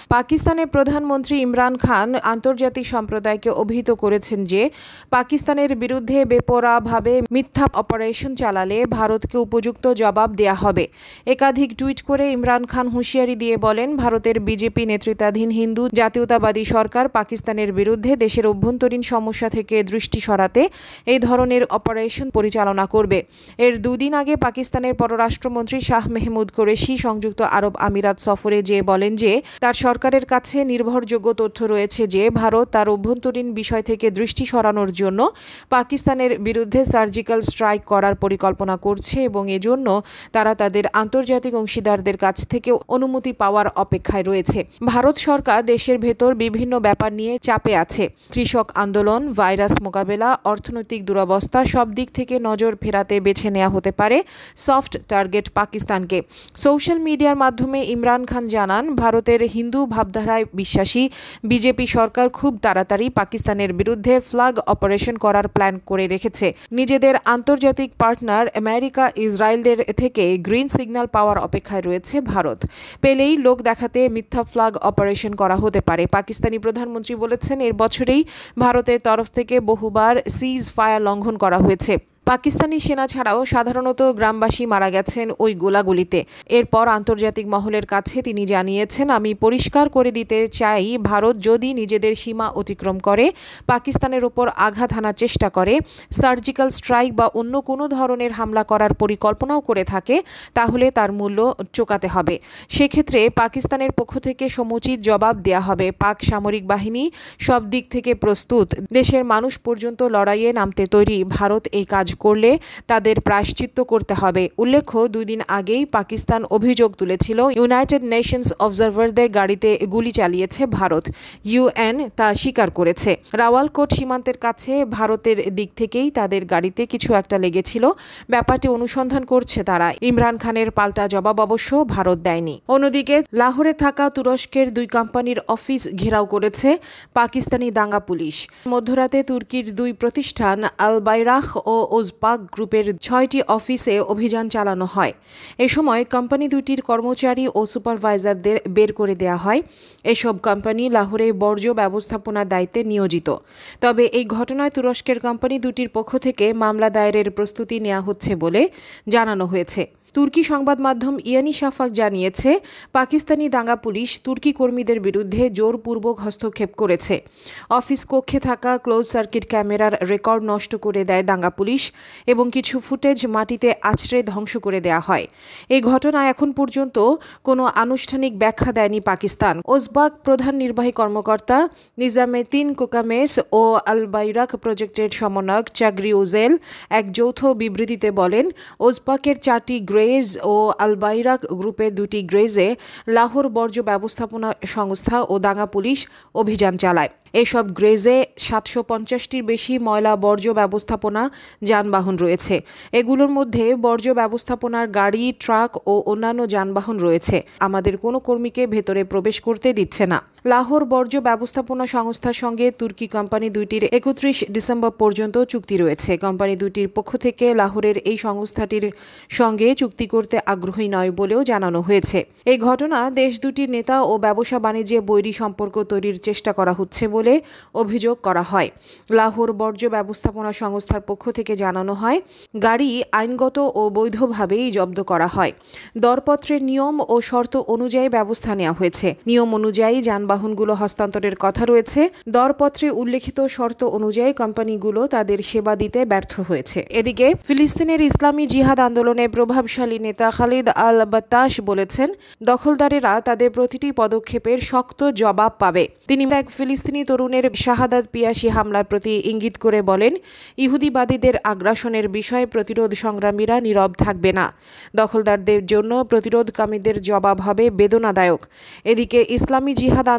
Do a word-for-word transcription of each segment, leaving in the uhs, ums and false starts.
পাকিস্তানের প্রধানমন্ত্রী ইমরান খান আন্তর্জাতিক সম্প্রদায়কে অভিহিত করেছেন যে পাকিস্তানের বিরুদ্ধে বেপরোয়াভাবে মিথ্যা অপারেশন চালালে ভারতকে উপযুক্ত জবাব দেয়া হবে। একাধিক টুইট করে ইমরান খান হুঁশিয়ারি দিয়ে বলেন, ভারতের বিজেপি নেতৃত্বাধীন হিন্দু জাতীয়তাবাদী সরকার পাকিস্তানের বিরুদ্ধে দেশের অভ্যন্তরীণ সমস্যা থেকে দৃষ্টি সরাতে এই ধরনের অপারেশন পরিচালনা করবে। এর দুদিন আগে পাকিস্তানের পররাষ্ট্রমন্ত্রী শাহ মেহমুদ কুরেশি সংযুক্ত আরব আমিরাত সফরে যেয়ে বলেন যে তার সরকারের কাছে নির্ভরযোগ্য তথ্য রয়েছে যে ভারত তার অভ্যন্তরীণ বিষয় থেকে দৃষ্টি সরানোর জন্য পাকিস্তানের বিরুদ্ধে সার্জিক্যাল স্ট্রাইক করার পরিকল্পনা করছে এবং এজন্য তারা তাদের আন্তর্জাতিক অংশীদারদের কাছ থেকে অনুমতি পাওয়ার অপেক্ষায় রয়েছে। ভারত সরকার দেশের ভেতর বিভিন্ন ব্যাপার নিয়ে চাপে আছে। কৃষক আন্দোলন, ভাইরাস মোকাবেলা, অর্থনৈতিক দুরবস্থা সব দিক থেকে নজর ফেরাতে বেছে নেওয়া হতে পারে সফট টার্গেট পাকিস্তানকে। সোশ্যাল মিডিয়ার মাধ্যমে ইমরান খান জানান, ভারতের হিন্দু ভাবধারায় বিশ্বাসী বিজেপি সরকার খুব তাড়াতাড়ি পাকিস্তানের বিরুদ্ধে ফ্ল্যাগ অপারেশন করার প্ল্যান করে রেখেছে। নিজেদের আন্তর্জাতিক পার্টনার আমেরিকা, ইসরায়েলদের থেকে গ্রিন সিগন্যাল পাওয়ার অপেক্ষায় রয়েছে ভারত। পেলেই লোক দেখাতে মিথ্যা ফ্ল্যাগ অপারেশন করা হতে পারে। পাকিস্তানি প্রধানমন্ত্রী বলেছেন, এর বছরেই ভারতের তরফ থেকে বহুবার সিজ ফায়ার লঙ্ঘন করা হয়েছে। পাকিস্তানি সেনা ছাড়াও সাধারণত গ্রামবাসী মারা গেছেন ওই গোলাগুলিতে। এরপর আন্তর্জাতিক মহলের কাছে তিনি জানিয়েছেন, আমি পরিষ্কার করে দিতে চাই, ভারত যদি নিজেদের সীমা অতিক্রম করে পাকিস্তানের ওপর আঘাত হানার চেষ্টা করে, সার্জিক্যাল স্ট্রাইক বা অন্য কোনো ধরনের হামলা করার পরিকল্পনাও করে থাকে, তাহলে তার মূল্য চোকাতে হবে। সেক্ষেত্রে পাকিস্তানের পক্ষ থেকে সমুচিত জবাব দেয়া হবে। পাক সামরিক বাহিনী সব দিক থেকে প্রস্তুত, দেশের মানুষ পর্যন্ত লড়াইয়ে নামতে তৈরি। ভারত এই কাজ করলে তাদের প্রায়শ্চিত্ত করতে হবে। উল্লেখ্য, দুই দিন আগেই পাকিস্তান অভিযোগ তুলেছিল ইউনাইটেড নেশনস অবজারভারদের গাড়িতে গুলি চালিয়েছে ভারত। ইউএন তা স্বীকার করেছে। রাওয়ালকোট সীমান্তের কাছে ভারতের দিক থেকেই তাদের গাড়িতে কিছু একটা লেগেছিল। ব্যাপারটি অনুসন্ধান করছে তারা। ইমরান খানের পাল্টা জবাব অবশ্য ভারত দেয়নি। অন্যদিকে লাহোরে থাকা তুরস্কের দুই কোম্পানির অফিস ঘেরাও করেছে পাকিস্তানি দাঙ্গা পুলিশ। মধ্যরাতে তুর্কির দুই প্রতিষ্ঠান আল বাইরাখ ও ওজপাক গ্রুপের ছয়টি অফিসে অভিযান চালানো হয়। এ সময় কোম্পানি দুটির কর্মচারী ও সুপারভাইজারদের বের করে দেওয়া হয়। এসব কোম্পানি লাহোরে বর্জ্য ব্যবস্থাপনার দায়িত্বে নিয়োজিত। তবে এই ঘটনায় তুরস্কের কোম্পানি দুটির পক্ষ থেকে মামলা দায়েরের প্রস্তুতি নেওয়া হচ্ছে বলে জানানো হয়েছে। তুর্কি সংবাদ মাধ্যম ইয়ানি শাফাক জানিয়েছে, পাকিস্তানি দাঙ্গা পুলিশ তুর্কি কর্মীদের বিরুদ্ধে জোরপূর্বক হস্তক্ষেপ করেছে। অফিস কক্ষে থাকা ক্লোজ সার্কিট ক্যামেরার রেকর্ড নষ্ট করে দেয় দাঙ্গা পুলিশ এবং কিছু ফুটেজ মাটিতে আছড়ে ধ্বংস করে দেয়া হয়। এই ঘটনায় এখন পর্যন্ত কোনো আনুষ্ঠানিক ব্যাখ্যা দেয়নি পাকিস্তান। ওজবাক প্রধান নির্বাহী কর্মকর্তা নিজামেদ্দিন কোকামেস ও আল বাইরাক প্রজেক্টের সমন্বয়ক চাগরি ওজেল এক যৌথ বিবৃতিতে বলেন, ওজবাকের চারটি গ্রেজ ও আল বাইরাক গ্রুপের দুটি গ্রেজে লাহোর বর্জ্য ব্যবস্থাপনা সংস্থা ও দাঙ্গা পুলিশ অভিযান চালায়। এসব গ্রেজে সাতশো পঞ্চাশটির বেশি ময়লা বর্জ্য ব্যবস্থাপনা যানবাহন রয়েছে। এগুলোর মধ্যে বর্জ্য ব্যবস্থাপনার গাড়ি, ট্রাক ও অন্যান্য যানবাহন রয়েছে। আমাদের কোনো কর্মীকে ভেতরে প্রবেশ করতে দিচ্ছে না। লাহোর বর্জ্য ব্যবস্থাপনা সংস্থার সঙ্গে তুর্কি কোম্পানি দুইটির একত্রিশ ডিসেম্বর পর্যন্ত চুক্তি রয়েছে। কোম্পানি দুইটির পক্ষ থেকে লাহোরের এই সংস্থাটির সঙ্গে চুক্তি করতে আগ্রহী নয় বলেও জানানো হয়েছে। এই ঘটনা দেশ দুটির নেতা ও ব্যবসা বাণিজ্যে বৈরী সম্পর্ক তৈরির চেষ্টা করা হচ্ছে বলে অভিযোগ করা হয়। লাহোর বর্জ্য ব্যবস্থাপনা সংস্থার পক্ষ থেকে জানানো হয়, গাড়ি আইনগত ও বৈধভাবেই জব্দ করা হয়। দরপত্রের নিয়ম ও শর্ত অনুযায়ী ব্যবস্থা নেওয়া হয়েছে। নিয়ম অনুযায়ী যানবাহনগুলো হস্তান্তরের কথা রয়েছে। দরপত্রে উল্লেখিত শর্ত অনুযায়ী কোম্পানিগুলো তাদের সেবা দিতে ব্যর্থ হয়েছে। এদিকে ফিলিস্তিনের ইসলামী জিহাদ আন্দোলনের প্রভাবশালী নেতা খালিদ আল বাত্তাশ বলেছেন, দখলদারেরা তাদের প্রতিটি পদক্ষেপের শক্ত জবাব পাবে। তিনি এক ফিলিস্তিনি তরুণের শাহাদাত পিয়াসী হামলার প্রতি ইঙ্গিত করে বলেন, ইহুদিবাদীদের আগ্রাসনের বিষয়ে প্রতিরোধ সংগ্রামীরা নীরব থাকবে না। দখলদারদের জন্য প্রতিরোধকামীদের জবাব হবে বেদনাদায়ক। এদিকে ইসলামী জিহাদ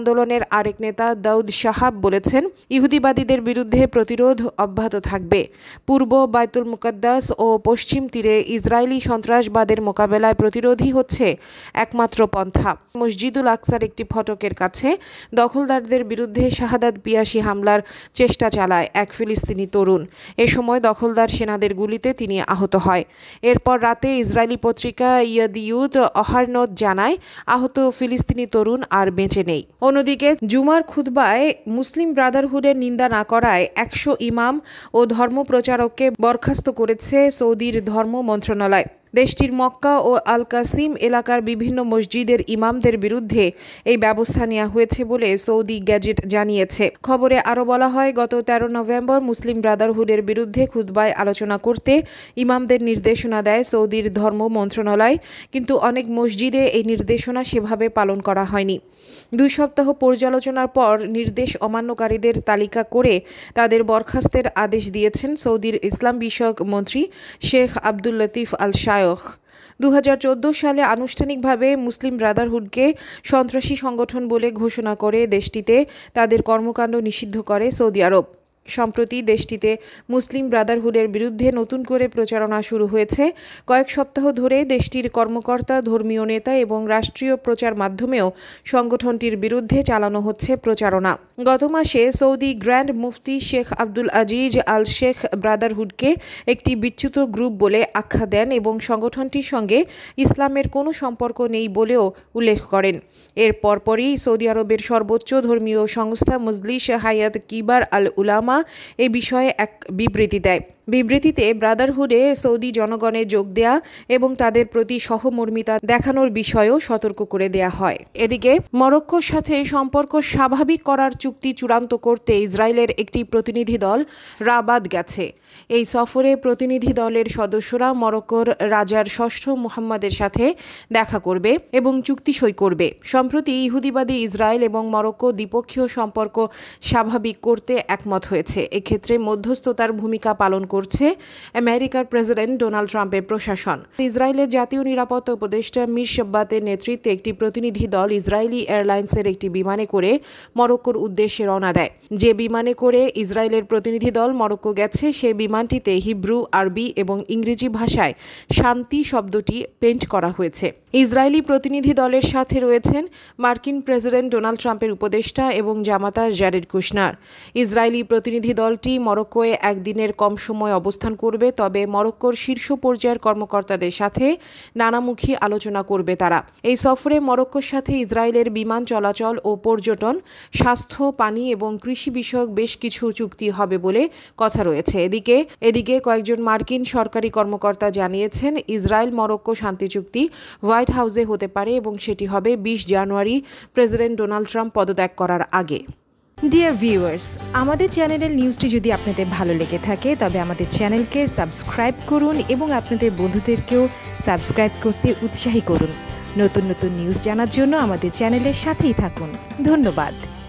আন্দোলনের আরেক নেতা দাউদ শাহাব বলেছেন, ইহুদিবাদীদের বিরুদ্ধে প্রতিরোধ অব্যাহত থাকবে। পূর্ব বায়তুল মুকাদ্দাস ও পশ্চিম তীরে ইসরায়েলি সন্ত্রাসবাদের মোকাবেলায় প্রতিরোধই হচ্ছে একমাত্র পন্থা। মসজিদুল আকসার একটি ফটকের কাছে দখলদারদের বিরুদ্ধে শাহাদাত পিয়াসী হামলার চেষ্টা চালায় এক ফিলিস্তিনি তরুণ। এ সময় দখলদার সেনাদের গুলিতে তিনি আহত হয়। এরপর রাতে ইসরায়েলি পত্রিকা ইয়াদিউত অহারনদ জানায়, আহত ফিলিস্তিনি তরুণ আর বেঁচে নেই। অন্যদিকে জুমার খুতবায় মুসলিম ব্রাদারহুডের নিন্দা না করায় একশো ইমাম ও ধর্মপ্রচারককে বরখাস্ত করেছে সৌদির ধর্ম মন্ত্রণালয়। দেশটির মক্কা ও আল কাসিম এলাকার বিভিন্ন মসজিদের ইমামদের বিরুদ্ধে এই ব্যবস্থা নেওয়া হয়েছে বলে সৌদি গ্যাজেট জানিয়েছে। খবরে আরও বলা হয়, গত তেরো নভেম্বর মুসলিম ব্রাদারহুডের বিরুদ্ধে খুতবায় আলোচনা করতে ইমামদের নির্দেশনা দেয় সৌদির ধর্ম মন্ত্রণালয়, কিন্তু অনেক মসজিদে এই নির্দেশনা সেভাবে পালন করা হয়নি। দুই সপ্তাহ পর্যালোচনার পর নির্দেশ অমান্যকারীদের তালিকা করে তাদের বরখাস্তের আদেশ দিয়েছেন সৌদির ইসলাম বিষয়ক মন্ত্রী শেখ আব্দুল লতিফ আল শায়খ। দু হাজার চোদ্দো সালে আনুষ্ঠানিকভাবে মুসলিম ব্রাদারহুডকে সন্ত্রাসী সংগঠন বলে ঘোষণা করে দেশটিতে তাদের কর্মকাণ্ড নিষিদ্ধ করে সৌদি আরব। সম্প্রতি দেশটিতে মুসলিম ব্রাদারহুডের বিরুদ্ধে নতুন করে প্রচারণা শুরু হয়েছে। কয়েক সপ্তাহ ধরে দেশটির কর্মকর্তা, ধর্মীয় নেতা এবং রাষ্ট্রীয় প্রচার মাধ্যমেও সংগঠনটির বিরুদ্ধে চালানো হচ্ছে প্রচারণা। গত মাসে সৌদি গ্র্যান্ড মুফতি Sheikh Abdul Aziz Al Sheikh ব্রাদারহুডকে একটি বিচ্যুত গ্রুপ বলে আখ্যা দেন এবং সংগঠনটির সঙ্গে ইসলামের কোনো সম্পর্ক নেই বলেও উল্লেখ করেন। এর পরপরই সৌদি আরবের সর্বোচ্চ ধর্মীয় সংস্থা মজলিস হায়াত কিবার আল উলামা এ বিষয়ে এক বিবৃতি দেয়। বিবৃতিতে ব্রাদারহুডে সৌদি জনগণের যোগ দেয়া এবং তাদের প্রতি সহমর্মিতা দেখানোর বিষয়েও সতর্ক করে দেয়া হয়। এদিকে মরক্কোর সাথে সম্পর্ক স্বাভাবিক করার চুক্তি চূড়ান্ত করতে ইসরায়েলের একটি প্রতিনিধি দল রাবাত গেছে। এই সফরে প্রতিনিধি দলের সদস্যরা মরক্কোর রাজার ষষ্ঠ মুহাম্মদের সাথে দেখা করবে এবং চুক্তি সই করবে। সম্প্রতি ইহুদিবাদী ইসরায়েল এবং মরক্কো দ্বিপক্ষীয় সম্পর্ক স্বাভাবিক করতে একমত হয়েছে। এক্ষেত্রে মধ্যস্থতার ভূমিকা পালন করছে আমেরিকার প্রেসিডেন্ট ডোনাল্ড ট্রাম্পের প্রশাসন। ইসরায়েলের জাতীয় নিরাপত্তা উপদেষ্টা মির শাব্বাতের নেতৃত্বে একটি প্রতিনিধি দল ইসরায়েলি এয়ারলাইন্সের একটি বিমানে করে মরক্কোর উদ্দেশ্যে রওনা দেয়। যে বিমানে করে ইসরায়েলের প্রতিনিধি দল মরক্কো গেছে সে বিমানটিতে হিব্রু, আরবি এবং ইংরেজি ভাষায় শান্তি শব্দটি পেইন্ট করা হয়েছে। ইসরায়েলি প্রতিনিধি দলের সাথে রয়েছেন মার্কিন প্রেসিডেন্ট ডোনাল্ড ট্রাম্পের উপদেষ্টা এবং জামাতা জ্যারেড কুশনার। ইসরায়েলি প্রতিনিধি দলটি মরক্কোয় একদিনের কম সময় অবস্থান করবে, তবে মরক্কোর শীর্ষ পর্যায়ের কর্মকর্তাদের সাথে নানামুখী আলোচনা করবে তারা। এই সফরে মরক্কোর সাথে ইসরায়েলের বিমান চলাচল ও পর্যটন, স্বাস্থ্য, পানি এবং কৃষি বিষয়ক বেশ কিছু চুক্তি হবে বলে কথা রয়েছে। এদিকে এদিকে কয়েকজন মার্কিন সরকারি কর্মকর্তা জানিয়েছেন, ইসরায়েল মরক্কো শান্তি চুক্তি হোয়াইট হাউসে হতে পারে এবং সেটি হবে বিশ জানুয়ারি প্রেসিডেন্ট ডোনাল্ড ট্রাম্প পদত্যাগ করার আগে। ডিয়ার ভিউয়ার্স, আমাদের চ্যানেলের নিউজটি যদি আপনাদের ভালো লেগে থাকে তবে আমাদের চ্যানেলকে সাবস্ক্রাইব করুন এবং আপনাদের বন্ধুদেরকেও সাবস্ক্রাইব করতে উৎসাহী করুন। নতুন নতুন নিউজ জানার জন্য আমাদের চ্যানেলের সাথেই থাকুন। ধন্যবাদ।